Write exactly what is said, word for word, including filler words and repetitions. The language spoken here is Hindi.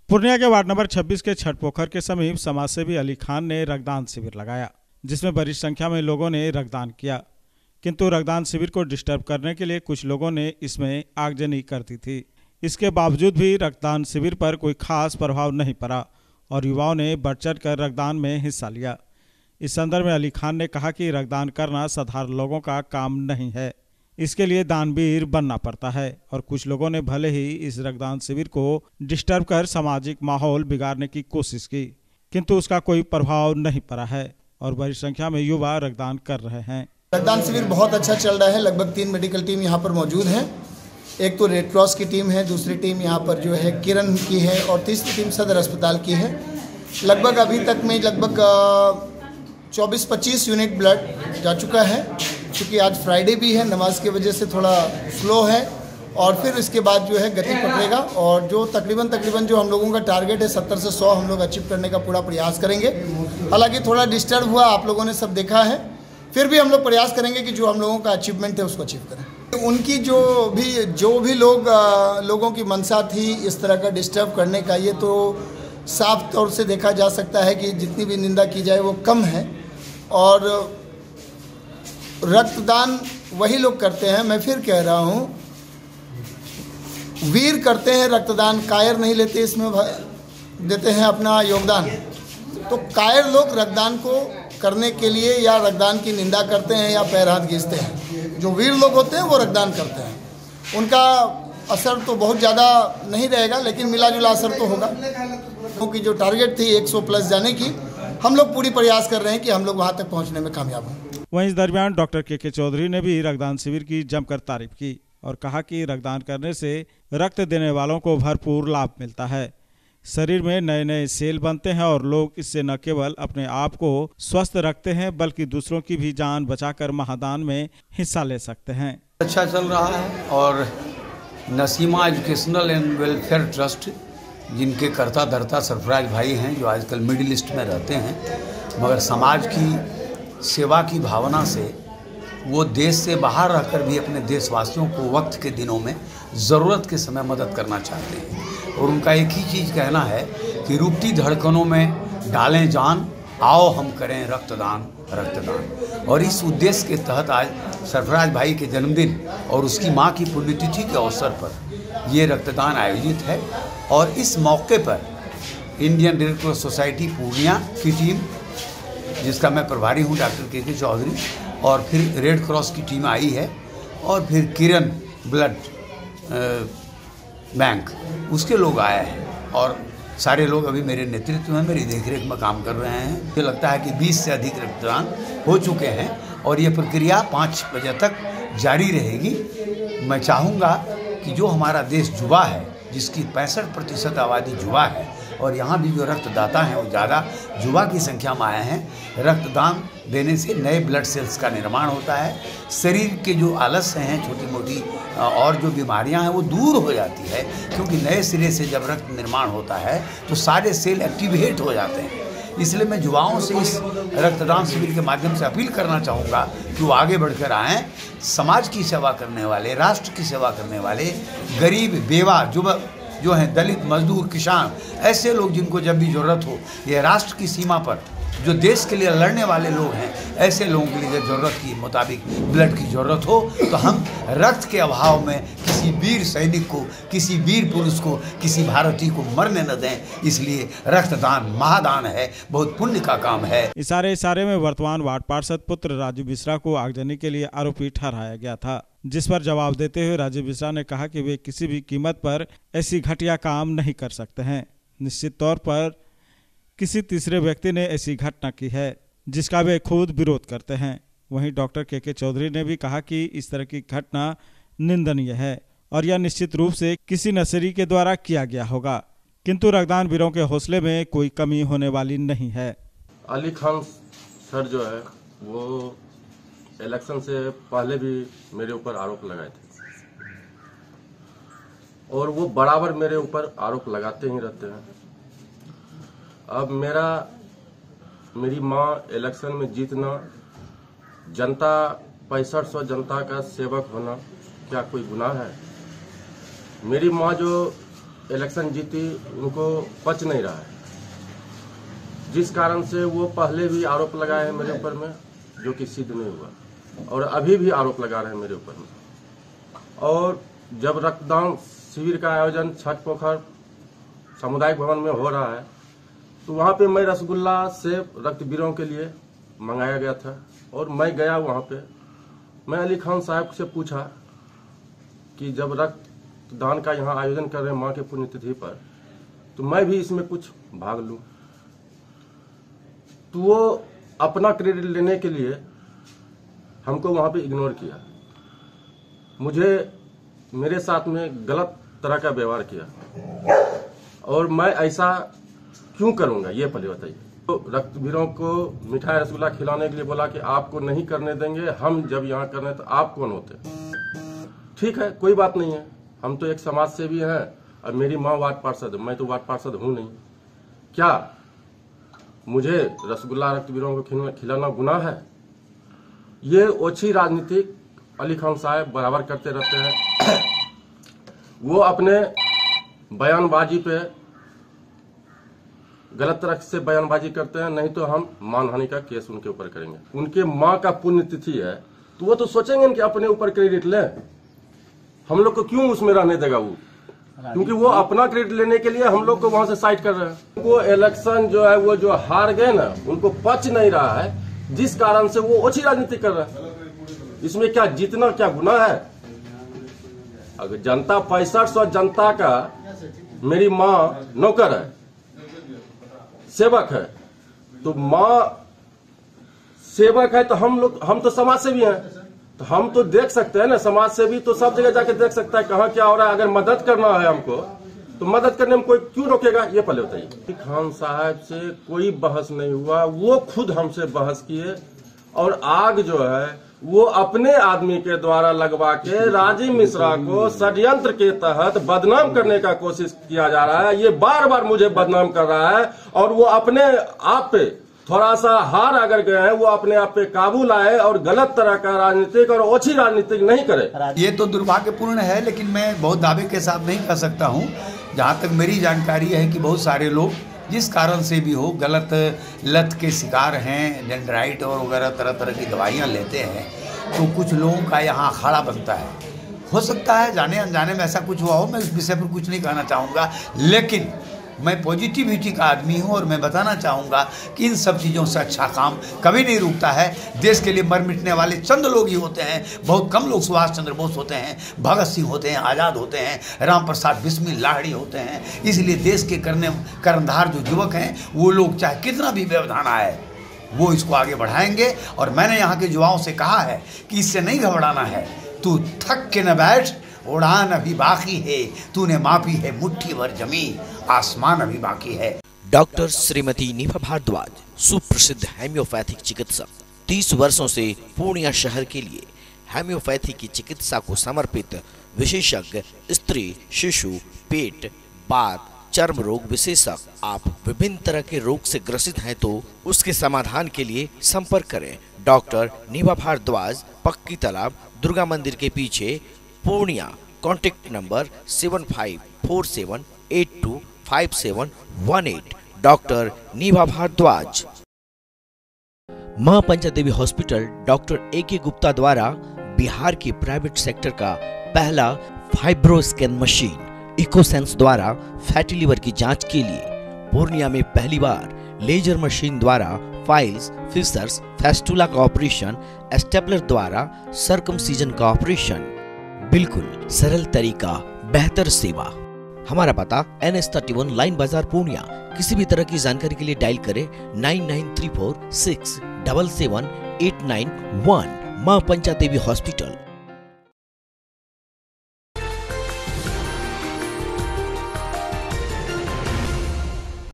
पूर्णिया के वार्ड नंबर छब्बीस के छठपोखर के समीप समाजसेवी अली खान ने रक्तदान शिविर लगाया, जिसमें बड़ी संख्या में लोगों ने रक्तदान किया। किंतु रक्तदान शिविर को डिस्टर्ब करने के लिए कुछ लोगों ने इसमें आगजनी कर दी थी। इसके बावजूद भी रक्तदान शिविर पर कोई खास प्रभाव नहीं पड़ा और युवाओं ने बढ़ चढ़ कर रक्तदान में हिस्सा लिया। इस संदर्भ में अली खान ने कहा कि रक्तदान करना साधारण लोगों का काम नहीं है, इसके लिए दानवीर बनना पड़ता है और कुछ लोगों ने भले ही इस रक्तदान शिविर को डिस्टर्ब कर सामाजिक माहौल बिगाड़ने की कोशिश की, किंतु उसका कोई प्रभाव नहीं पड़ा है और बड़ी संख्या में युवा रक्तदान कर रहे हैं। रक्तदान शिविर बहुत अच्छा चल रहा है। लगभग तीन मेडिकल टीम यहाँ पर मौजूद हैं। एक तो रेड क्रॉस की टीम है, दूसरी टीम यहाँ पर जो है किरण की है और तीसरी टीम सदर अस्पताल की है। लगभग अभी तक में लगभग चौबीस पच्चीस यूनिट ब्लड जा चुका है। क्योंकि आज फ्राइडे भी है, नमाज की वजह से थोड़ा स्लो है और फिर इसके बाद जो है गति पकड़ेगा और जो तकरीबन तकरीबन जो हम लोगों का टारगेट है सत्तर से सौ हम लोग अचीव करने का पूरा प्रयास करेंगे। हालांकि थोड़ा डिस्टर्ब हुआ, आप लोगों ने सब देखा है, फिर भी हम लोग प्रयास करेंगे कि जो हम लोगों का अचीवमेंट है उसको अचीव करें। उनकी जो भी जो भी लोग लोगों की मंशा थी इस तरह का डिस्टर्ब करने का, ये तो साफ तौर से देखा जा सकता है कि जितनी भी निंदा की जाए वो कम है। और रक्तदान वही लोग करते हैं, मैं फिर कह रहा हूँ, वीर करते हैं रक्तदान, कायर नहीं लेते, इसमें देते हैं अपना योगदान। तो कायर लोग रक्तदान को करने के लिए या रक्तदान की निंदा करते हैं या पैर हाथ घिसते हैं। जो वीर लोग होते हैं वो रक्तदान करते हैं। उनका असर तो बहुत ज़्यादा नहीं रहेगा, लेकिन मिला जुला असर तो होगा। क्योंकि जो टारगेट थी एक सौ प्लस जाने की, हम लोग पूरी प्रयास कर रहे हैं कि हम लोग वहाँ तक पहुँचने में कामयाब हों। वहीं इस दरमियान डॉक्टर के के चौधरी ने भी रक्तदान शिविर की जमकर तारीफ की और कहा कि रक्तदान करने से रक्त देने वालों को भरपूर लाभ मिलता है। शरीर में नए नए सेल बनते हैं और लोग इससे न केवल अपने आप को स्वस्थ रखते हैं बल्कि दूसरों की भी जान बचाकर महादान में हिस्सा ले सकते हैं। अच्छा चल रहा है और Naseema educational and welfare trust, जिनके कर्ता धर्ता सरफराज भाई हैं, जो आजकल मिडिल ईस्ट में रहते हैं, मगर समाज की सेवा की भावना से वो देश से बाहर रहकर भी अपने देशवासियों को वक्त के दिनों में ज़रूरत के समय मदद करना चाहते हैं। और उनका एक ही चीज़ कहना है कि रुकती धड़कनों में डालें जान, आओ हम करें रक्तदान रक्तदान। और इस उद्देश्य के तहत आज सरफराज भाई के जन्मदिन और उसकी मां की पुण्यतिथि के अवसर पर ये रक्तदान आयोजित है। और इस मौके पर Indian red cross society Purnia की टीम, जिसका मैं प्रभारी हूँ, डॉक्टर के के चौधरी, और फिर रेड क्रॉस की टीम आई है और फिर किरण ब्लड बैंक उसके लोग आए हैं और सारे लोग अभी मेरे नेतृत्व में, मेरी देखरेख में काम कर रहे हैं। मुझे लगता है कि बीस से अधिक रक्तदान हो चुके हैं और ये प्रक्रिया पाँच बजे तक जारी रहेगी। मैं चाहूँगा कि जो हमारा देश युवा है, जिसकी पैंसठ प्रतिशत आबादी युवा है और यहाँ भी जो रक्तदाता हैं वो ज़्यादा युवा की संख्या में आए हैं। रक्तदान देने से नए ब्लड सेल्स का निर्माण होता है, शरीर के जो आलस्य हैं, छोटी मोटी और जो बीमारियां हैं वो दूर हो जाती है, क्योंकि नए सिरे से जब रक्त निर्माण होता है तो सारे सेल एक्टिवेट हो जाते हैं। इसलिए मैं युवाओं से इस रक्तदान शिविर के माध्यम से अपील करना चाहूँगा कि वो आगे बढ़कर आएँ। समाज की सेवा करने वाले, राष्ट्र की सेवा करने वाले, गरीब, बेवा, युवक जो हैं, दलित, मजदूर, किसान, ऐसे लोग जिनको जब भी ज़रूरत हो, ये राष्ट्र की सीमा पर जो देश के लिए लड़ने वाले लोग हैं, ऐसे लोगों के लिए ज़रूरत की मुताबिक ब्लड की ज़रूरत हो तो हम रक्त के अभाव में किसी वीर सैनिक को, किसी वीर पुरुष को, किसी भारतीय को मरने न दें। इसलिए रक्तदान महादान है, बहुत पुण्य का काम है। इशारे इशारे में वर्तमान वार्ड पार्षद पुत्र राजू मिश्रा को आगजनी के लिए आरोपी ठहराया गया था, जिस पर जवाब देते हुए राजू मिश्रा ने कहा कि वे किसी भी कीमत पर ऐसी घटिया काम नहीं कर सकते हैं। निश्चित तौर पर किसी तीसरे व्यक्ति ने ऐसी घटना की है जिसका वे खुद विरोध करते हैं। वहीं डॉक्टर के के चौधरी ने भी कहा कि इस तरह की घटना निंदनीय है और यह निश्चित रूप से किसी नर्सरी के द्वारा किया गया होगा, किंतु रक्तदान वीरों के हौसले में कोई कमी होने वाली नहीं है। अली खान सर जो है वो इलेक्शन से पहले भी मेरे ऊपर आरोप लगाए थे और वो बराबर मेरे ऊपर आरोप लगाते ही रहते हैं। अब मेरा मेरी माँ इलेक्शन में जीतना, जनता पैंसठ सौ जनता का सेवक होना क्या कोई गुनाह है? मेरी माँ जो इलेक्शन जीती उनको पच नहीं रहा है, जिस कारण से वो पहले भी आरोप लगाए हैं मेरे ऊपर में, जो कि सिद्ध नहीं हुआ, और अभी भी आरोप लगा रहे हैं मेरे ऊपर में। और जब रक्तदान शिविर का आयोजन छठ पोखर सामुदायिक भवन में हो रहा है, तो वहाँ पे मैं रसगुल्ला सेब रक्तवीरों के लिए मंगाया गया था, और मैं गया वहाँ पे। मैं अली खान साहब से पूछा कि जब रक्तदान का यहाँ आयोजन कर रहे हैं माँ के पुण्यतिथि पर, तो मैं भी इसमें कुछ भाग लूँ। तो वो अपना क्रेडिट लेने के लिए हमको वहाँ पे इग्नोर किया, मुझे मेरे साथ में गलत तरह का व्यवहार किया, और मैं ऐसा क्यों करूँगा ये पहले बताइए। तो रक्तवीरों को मिठाई रसगुल्ला खिलाने के लिए बोला कि आपको नहीं करने देंगे, हम जब यहाँ कर रहे हैं तो आप कौन होते? ठीक है, कोई बात नहीं है, हम तो एक समाज सेवी हैं, और मेरी माँ वार्ड पार्षद, मैं तो वार्ड पार्षद हूँ नहीं। क्या मुझे रसगुल्ला रक्तवीरों को खिलाना गुनाह है? ये ओछी राजनीतिक अली खान साहब बराबर करते रहते हैं। वो अपने बयानबाजी पे गलत तरह से बयानबाजी करते हैं, नहीं तो हम मानहानि का केस उनके ऊपर करेंगे। उनके माँ का पुण्यतिथि है, तो वो तो सोचेंगे कि अपने ऊपर क्रेडिट ले, हम लोग को क्यों उसमें रहने देगा वो, क्योंकि वो अपना क्रेडिट लेने के लिए हम लोग को वहां से साइड कर रहे हैं। वो इलेक्शन जो है वो जो हार गए ना, उनको पच नहीं रहा है, जिस कारण से वो ओछी राजनीति कर रहे हैं। इसमें क्या जीतना क्या गुनाह है? अगर जनता पैंसठ सौ जनता का मेरी माँ नौकर है, सेवक है, तो माँ सेवक है, तो हम लोग हम तो समाज सेवी हैं, तो हम तो देख सकते हैं ना। समाज सेवी तो सब जगह जाके देख सकता है कहाँ क्या हो रहा है। अगर मदद करना है हमको, तो मदद करने में कोई क्यों रोकेगा, ये पहले बताइए। खान साहब से कोई बहस नहीं हुआ, वो खुद हमसे बहस किए, और आग जो है वो अपने आदमी के द्वारा लगवा के राजीव मिश्रा को षड्यंत्र के तहत बदनाम करने का कोशिश किया जा रहा है। ये बार बार मुझे बदनाम कर रहा है, और वो अपने आप पे थोड़ा सा हार अगर गए हैं, वो अपने आप पे काबू लाए और गलत तरह का राजनीतिक और ओछी राजनीतिक नहीं करे। ये तो दुर्भाग्यपूर्ण है, लेकिन मैं बहुत दावे के साथ नहीं कह सकता हूँ। जहाँ तक मेरी जानकारी है कि बहुत सारे लोग जिस कारण से भी हो गलत लत के शिकार हैं, डेंड्राइट और वगैरह तरह तरह की दवाइयाँ लेते हैं, तो कुछ लोगों का यहाँ अखाड़ा बनता है। हो सकता है जाने अनजाने में ऐसा कुछ हुआ हो, मैं इस विषय पर कुछ नहीं कहना चाहूँगा, लेकिन मैं पॉजिटिविटी का आदमी हूँ, और मैं बताना चाहूँगा कि इन सब चीज़ों से अच्छा काम कभी नहीं रुकता है। देश के लिए मर मिटने वाले चंद लोग ही होते हैं, बहुत कम लोग। सुभाष चंद्र बोस होते हैं, भगत सिंह होते हैं, आज़ाद होते हैं, राम प्रसाद बिस्मिल लाहिड़ी होते हैं। इसलिए देश के करने कर्णधार जो युवक हैं, वो लोग चाहे कितना भी व्यवधान आए, वो इसको आगे बढ़ाएंगे। और मैंने यहाँ के युवाओं से कहा है कि इससे नहीं घबराना है, तू थक के न बैठ, उड़ान अभी बाकी है, तूने मापी है मुट्ठी भर जमीन, आसमान अभी बाकी है। डॉक्टर श्रीमती निभा भारद्वाज, सुप्रसिद्ध हेम्योपैथिक चिकित्सक, तीस वर्षों से पूर्णिया शहर के लिए हेम्योपैथी की चिकित्सा को समर्पित विशेषज्ञ, स्त्री, शिशु, पेट, बात, चर्म रोग विशेषज्ञ। आप विभिन्न तरह के रोग से ग्रसित हैं तो उसके समाधान के लिए संपर्क करें डॉक्टर निभा भारद्वाज, पक्की तालाब, दुर्गा मंदिर के पीछे, Purnia. Contact number seven five four seven eight two five seven one eight. Doctor Nibha Bhardwaj. मां पंचा देवी हॉस्पिटल डॉक्टर ए के गुप्ता द्वारा बिहार के प्राइवेट सेक्टर का पहला फाइब्रो स्कैन मशीन इकोसेंस द्वारा फैटी लिवर की जांच के लिए पूर्णिया में पहली बार लेजर मशीन द्वारा फाइल्स, फिशर्स, फेस्टुला का ऑपरेशन, स्टेपलर द्वारा सर्कमसीजन का ऑपरेशन। बिल्कुल सरल तरीका, बेहतर सेवा। हमारा पता N S thirty one line Bazar Purnia. किसी भी तरह की जानकारी के लिए डायल करें nine nine three four six double seven eight nine one. मां पंचा देवी हॉस्पिटल।